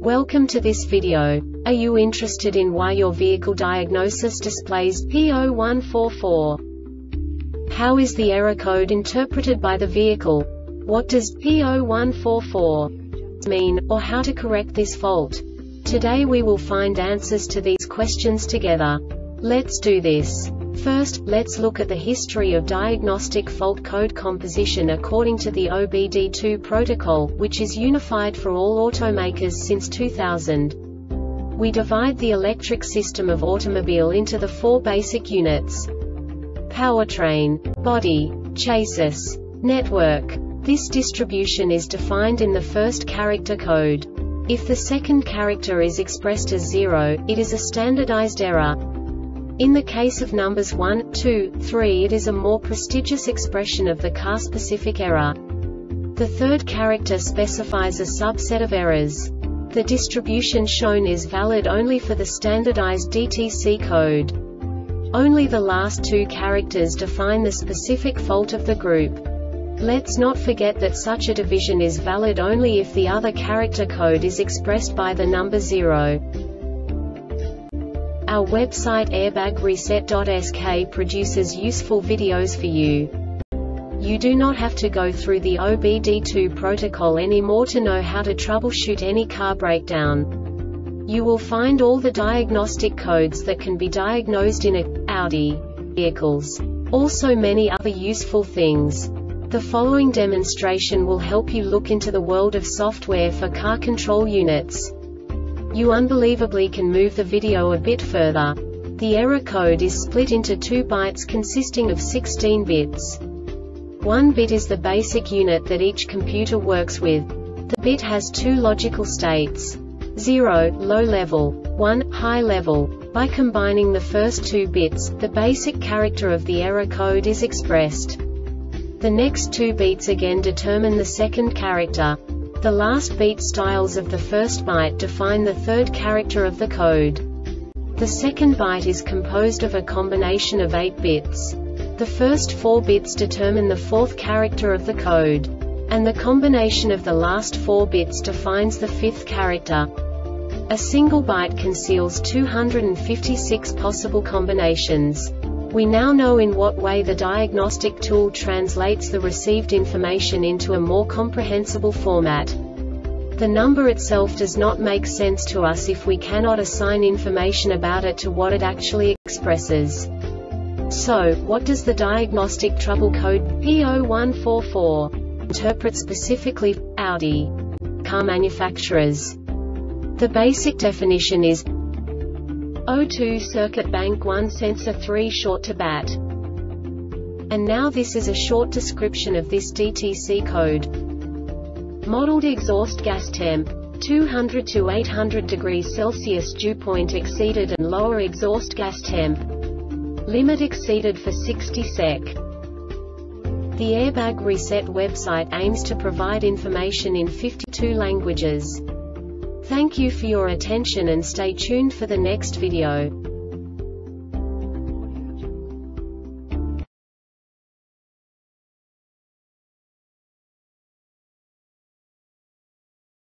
Welcome to this video. Are you interested in why your vehicle diagnosis displays P0144? How is the error code interpreted by the vehicle? What does P0144 mean, or how to correct this fault? Today we will find answers to these questions together. Let's do this. First, let's look at the history of diagnostic fault code composition according to the OBD2 protocol, which is unified for all automakers since 2000. We divide the electric system of automobile into the four basic units: powertrain, body, chassis, network. This distribution is defined in the first character code. If the second character is expressed as 0, it is a standardized error. In the case of numbers 1, 2, 3, it is a more prestigious expression of the car-specific error. The third character specifies a subset of errors. The distribution shown is valid only for the standardized DTC code. Only the last two characters define the specific fault of the group. Let's not forget that such a division is valid only if the other character code is expressed by the number 0. Our website airbagreset.sk produces useful videos for you. You do not have to go through the OBD2 protocol anymore to know how to troubleshoot any car breakdown. You will find all the diagnostic codes that can be diagnosed in Audi vehicles. Also many other useful things. The following demonstration will help you look into the world of software for car control units. You unbelievably can move the video a bit further. The error code is split into 2 bytes consisting of 16 bits. 1 bit is the basic unit that each computer works with. The bit has 2 logical states: 0, low level, 1, high level. By combining the first 2 bits, the basic character of the error code is expressed. The next 2 beats again determine the second character. The last beat styles of the first byte define the third character of the code. The second byte is composed of a combination of 8 bits. The first 4 bits determine the fourth character of the code. And the combination of the last 4 bits defines the fifth character. A single byte conceals 256 possible combinations. We now know in what way the diagnostic tool translates the received information into a more comprehensible format. The number itself does not make sense to us if we cannot assign information about it to what it actually expresses. So, what does the diagnostic trouble code P0144 interpret specifically for Audi car manufacturers? The basic definition is O2 circuit bank 1 sensor 3 short to bat. And now this is a short description of this DTC code. Modeled exhaust gas temp 200 to 800 degrees Celsius, dew point exceeded and lower exhaust gas temp limit exceeded for 60 sec. The Airbag Reset website aims to provide information in 52 languages. Thank you for your attention and stay tuned for the next video.